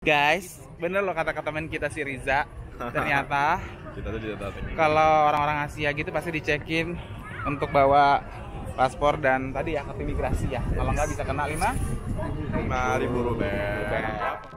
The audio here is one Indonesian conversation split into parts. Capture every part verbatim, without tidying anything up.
Guys, bener loh kata-kata teman kita si Riza. Ternyata Kita tuh didatengin. kalau orang-orang Asia gitu pasti dicekin untuk bawa paspor dan tadi ya kartu imigrasi ya. Kalau nggak bisa kena lima lima ribu rupiah.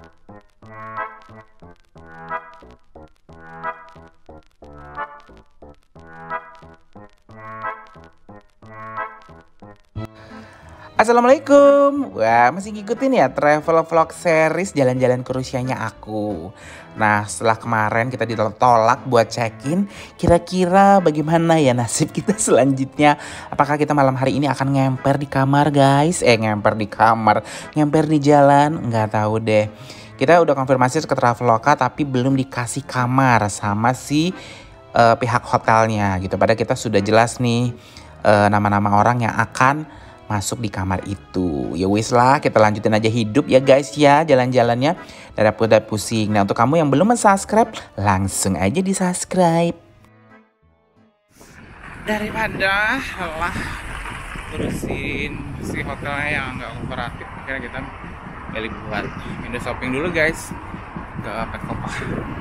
Assalamualaikum. Wah, masih ngikutin ya travel vlog series jalan-jalan ke Rusianya aku. Nah, setelah kemarin kita ditolak buat check-in, kira-kira bagaimana ya nasib kita selanjutnya? Apakah kita malam hari ini akan ngemper di kamar, guys? Eh, ngemper di kamar, ngemper di jalan? Nggak tahu deh. Kita udah konfirmasi ke Traveloka tapi belum dikasih kamar sama si uh, pihak hotelnya gitu. Padahal kita sudah jelas nih uh, nama-nama orang yang akan masuk di kamar itu. Ya wis lah, kita lanjutin aja hidup ya guys ya, jalan-jalannya daripada pusing. Nah, untuk kamu yang belum subscribe, langsung aja di subscribe. daripada lah urusin si hotelnya yang nggak kooperatif, akhirnya kita balik buat window shopping dulu guys ke Petkopa.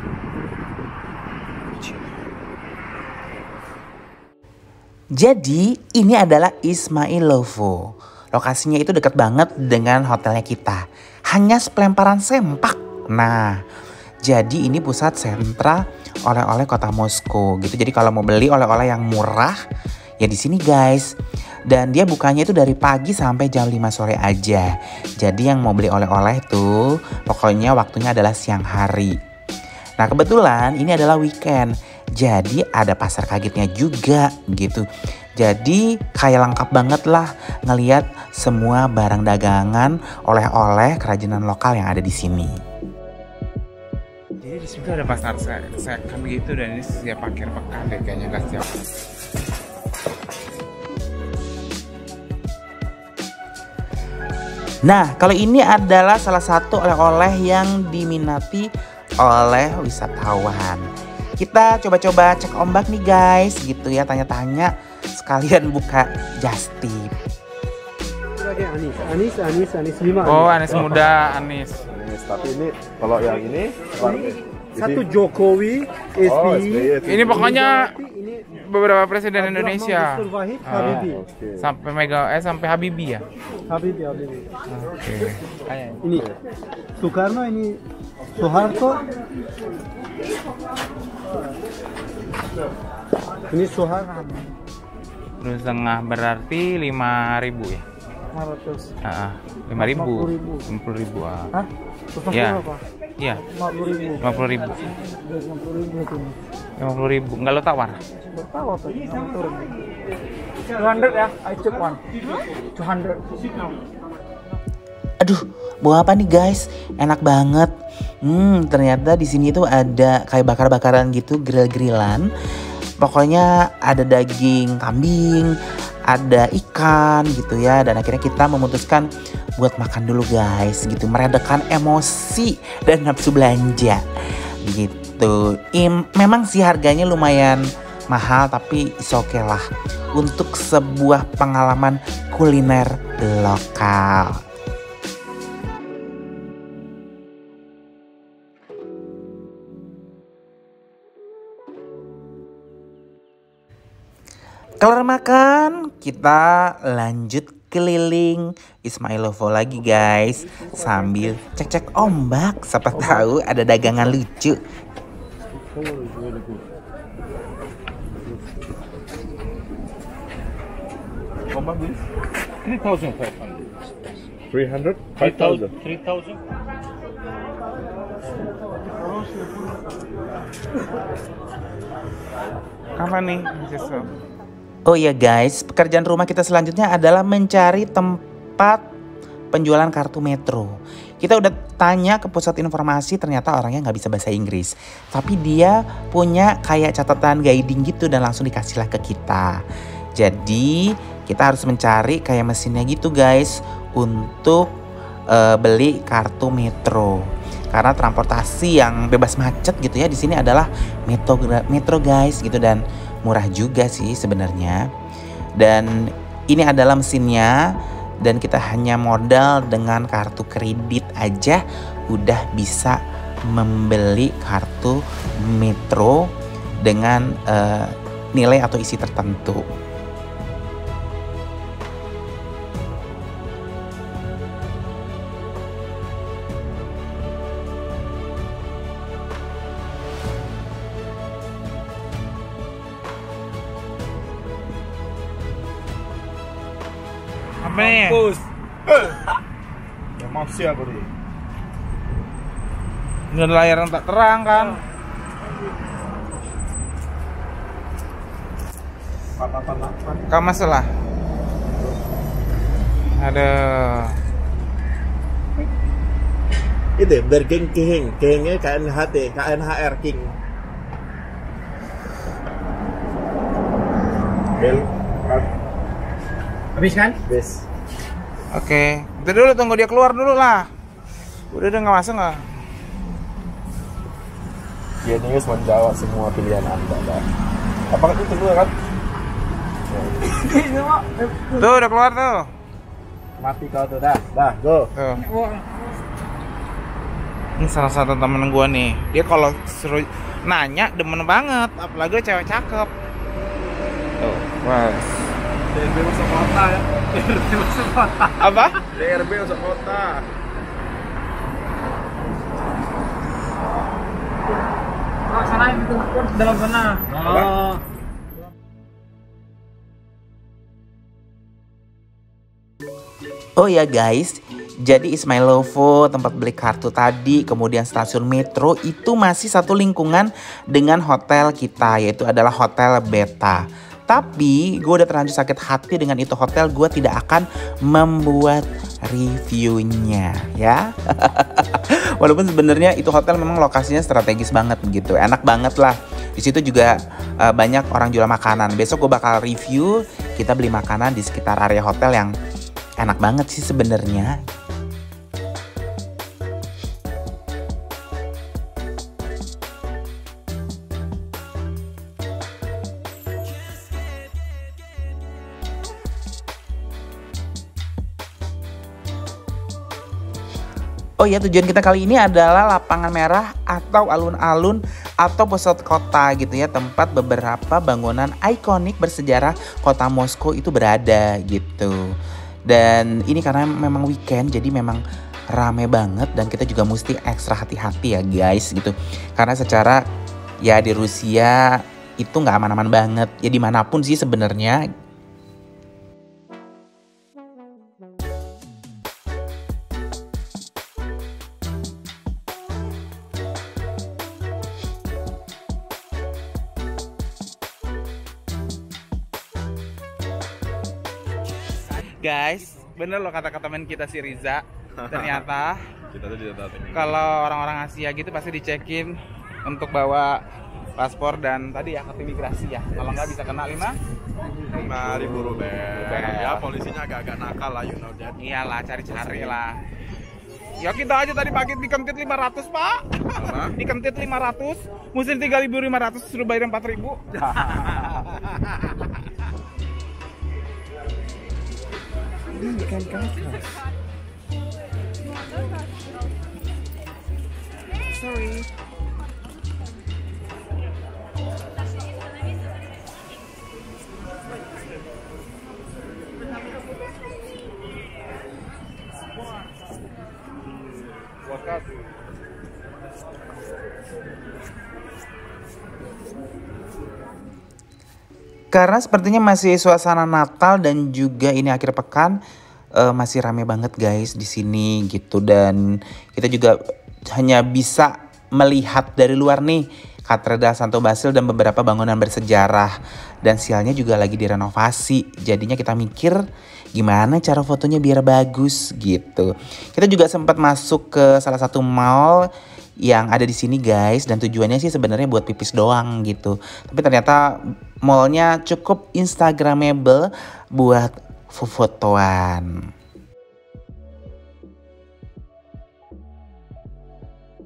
Jadi ini adalah Ismailovo. Lokasinya itu dekat banget dengan hotelnya kita. Hanya sepelemparan sempak. Nah, jadi ini pusat sentra oleh-oleh kota Moskow gitu. Jadi kalau mau beli oleh-oleh yang murah ya di sini guys. Dan dia bukanya itu dari pagi sampai jam lima sore aja. Jadi yang mau beli oleh-oleh tuh pokoknya waktunya adalah siang hari. Nah, kebetulan ini adalah weekend. Jadi ada pasar kagetnya juga gitu. Jadi kayak lengkap banget lah ngelihat semua barang dagangan, oleh-oleh kerajinan lokal yang ada di sini. Jadi di situ ada pasar second gitu dan ini siap akhir pekan deh kayaknya, nggak siap. Nah, kalau ini adalah salah satu oleh-oleh yang diminati oleh wisatawan. Kita coba-coba cek ombak nih guys gitu ya, tanya-tanya sekalian buka just tip. Anis, anis, anis, anis lima. Oh, anis muda, anis. Anis, tapi ini kalau yang ini Satu Jokowi, S B Y. Oh, S B Y. Ini pokoknya Ini beberapa presiden Indonesia. Abdurrahman Wahid, Ah. Habibie. Oke. Sampai Mega eh sampai Habibie ya. Habibie, Habibie. Oke. Kayak Ini Soekarno, ini Soeharto. Ini Soeharto. dua setengah berarti lima ribu ya. lima ratus. Ah, lima ribu. lima puluh ribu. lima puluh ribu. Ah. Hah? Terus Iya. apa? Iya, lima puluh ribu. lima puluh ribu. lima puluh ribu itu. lima puluh ribu. Enggak lo tawar. Berapa tuh? Turun. dua ratus ya. I check one. dua ratus. Aduh, bawa apa nih guys? Enak banget. Hmm, ternyata di sini tuh ada kayak bakar-bakaran gitu, grill-grillan. Pokoknya ada daging kambing, ada ikan gitu ya. Dan akhirnya kita memutuskan buat makan dulu guys gitu. Meredakan emosi dan nafsu belanja gitu. Im, memang sih harganya lumayan mahal tapi is okay lah. Untuk sebuah pengalaman kuliner lokal. Kelar makan, kita lanjut keliling Ismailovo lagi guys. Sambil cek-cek ombak, siapa tahu ada dagangan lucu. Ombak this? three thousand five hundred. three hundred? five thousand. three thousand. Apa nih? Sesuatu. Oh iya guys, pekerjaan rumah kita selanjutnya adalah mencari tempat penjualan kartu metro. Kita udah tanya ke pusat informasi, ternyata orangnya nggak bisa bahasa Inggris. Tapi dia punya kayak catatan guiding gitu dan langsung dikasih lah ke kita. Jadi kita harus mencari kayak mesinnya gitu guys untuk uh, beli kartu metro. Karena transportasi yang bebas macet gitu ya di sini adalah metro, metro guys gitu, dan murah juga sih sebenarnya. Dan ini adalah mesinnya. dan kita hanya modal dengan kartu kredit aja udah bisa membeli kartu Metro dengan uh, nilai atau isi tertentu. Apa nih? Mampus. Emosi aku nih. Ini layar yang tak terang kan? Kau masalah? Ada. Itu Bergeng King, Kingnya K N H T, K N H R King. Bel. Habis kan? Bes. Oke, kita dulu tunggu dia keluar dulu lah. Udah udah nggak masuk nggak? Genius menjawab semua pilihan Anda, Pak. Apakah itu dulu kan? Tuh udah keluar tuh. Mati kau tuh, dah, dah, go. Tuh. Ini salah satu temen gua nih. Dia kalau suruh nanya demen banget, apalagi cewek cakep. Tuh, wah. D R B masuk kota ya. D R B masuk kota. Apa? D R B masuk kota. Oh, sana itu dalam sana. Oh. Oh ya guys, jadi Ismailovo tempat beli kartu tadi, kemudian stasiun metro itu masih satu lingkungan dengan hotel kita, yaitu adalah Hotel Beta. Tapi gue udah terlanjur sakit hati dengan itu hotel, gue tidak akan membuat reviewnya ya. Walaupun sebenarnya itu hotel memang lokasinya strategis banget gitu, enak banget lah. Di situ juga uh, banyak orang jual makanan. Besok gue bakal review kita beli makanan di sekitar area hotel yang enak banget sih sebenarnya. Oh ya, tujuan kita kali ini adalah lapangan merah atau alun-alun atau pusat kota gitu ya, tempat beberapa bangunan ikonik bersejarah kota Moskow itu berada gitu. Dan ini karena memang weekend, jadi memang rame banget dan kita juga mesti ekstra hati-hati ya guys gitu. Karena secara ya di Rusia itu nggak aman-aman banget ya, dimanapun sih sebenarnya. Guys, bener loh kata-kata teman kita si Riza. Ternyata Kita tuh tidak tahu. kalau orang-orang Asia gitu pasti dicekin untuk bawa paspor dan tadi ya kartu imigrasi ya. Kalau nggak bisa kena lima lima ribu rupiah. Rupiah. Ya polisinya agak-agak nakal lah, you know that. iyalah, cari-cari lah. Ya kita aja tadi pagi dikentit lima ratus pak. Apa? Dikentit lima ratus, musim tiga ribu lima ratus suruh bayar empat ribu. Sorry. Karena sepertinya masih suasana Natal dan juga ini akhir pekan, uh, masih rame banget guys di sini gitu, dan kita juga hanya bisa melihat dari luar nih Katedral Santo Basil dan beberapa bangunan bersejarah, dan sialnya juga lagi direnovasi. Jadinya kita mikir gimana cara fotonya biar bagus gitu. Kita juga sempat masuk ke salah satu mall yang ada di sini guys, dan tujuannya sih sebenarnya buat pipis doang gitu. Tapi ternyata mallnya cukup instagramable buat fotoan.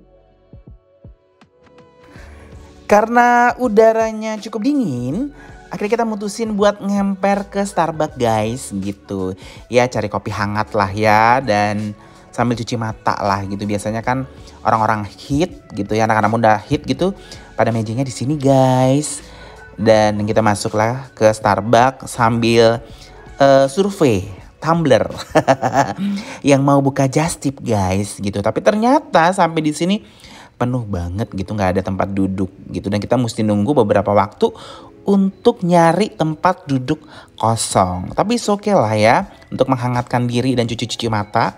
Karena udaranya cukup dingin, akhirnya kita mutusin buat ngemper ke Starbucks guys gitu. Ya cari kopi hangat lah ya, dan sambil cuci mata lah gitu. Biasanya kan orang-orang hit gitu ya, anak-anak muda hit gitu pada mejanya di sini guys. Dan kita masuklah ke Starbucks sambil uh, survei Tumblr yang mau buka just tip guys gitu. Tapi ternyata sampai di sini penuh banget gitu, nggak ada tempat duduk gitu, dan kita mesti nunggu beberapa waktu untuk nyari tempat duduk kosong. Tapi oke okay lah ya untuk menghangatkan diri dan cuci-cuci mata.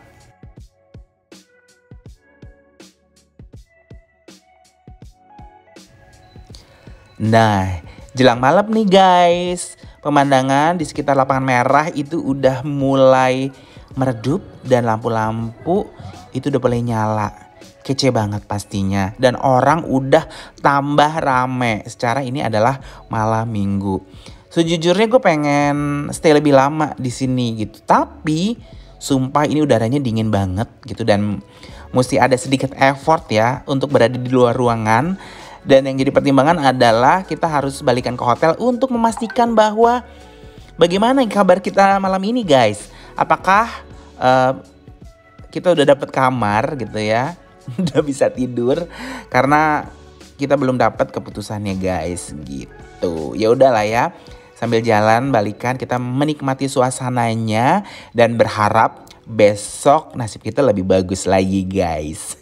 Nah, jelang malam nih guys, pemandangan di sekitar lapangan merah itu udah mulai meredup dan lampu-lampu itu udah mulai nyala. Kece banget pastinya, dan orang udah tambah rame. Secara ini adalah malam minggu. Sejujurnya gue pengen stay lebih lama di sini gitu, tapi sumpah ini udaranya dingin banget gitu, dan mesti ada sedikit effort ya untuk berada di luar ruangan. Dan yang jadi pertimbangan adalah kita harus balikan ke hotel untuk memastikan bahwa bagaimana kabar kita malam ini guys. Apakah uh, kita udah dapet kamar gitu ya, udah bisa tidur, karena kita belum dapat keputusannya guys gitu. Ya udahlah ya, sambil jalan balikan kita menikmati suasananya dan berharap besok nasib kita lebih bagus lagi guys.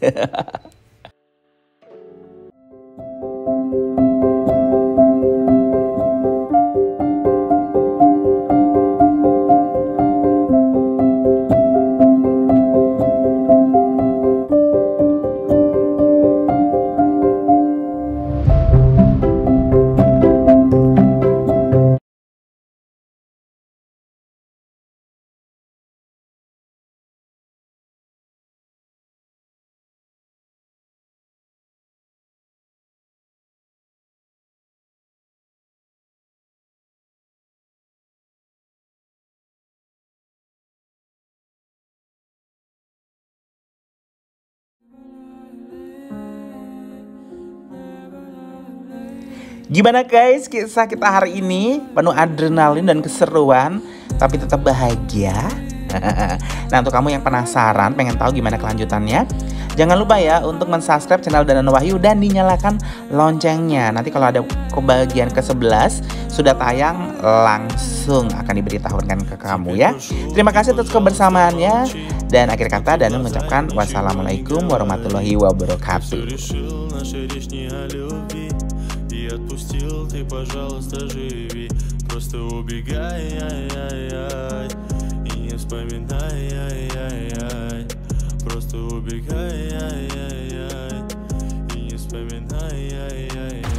Gimana guys kisah kita hari ini? Penuh adrenalin dan keseruan, tapi tetap bahagia. Nah untuk kamu yang penasaran pengen tahu gimana kelanjutannya, jangan lupa ya untuk mensubscribe channel Danan Wahyu dan dinyalakan loncengnya. Nanti kalau ada kebagian ke sebelas sudah tayang, langsung akan diberitahukan ke kamu ya. Terima kasih atas kebersamaannya, dan akhir kata Danan mengucapkan wassalamualaikum warahmatullahi wabarakatuh. Отпустил, ты, пожалуйста, живи. Просто убегай, ай, ай, ай, и не вспоминай, ай, ай, ай. Просто убегай, ай, ай, ай, и не вспоминай, ай, ай, ай.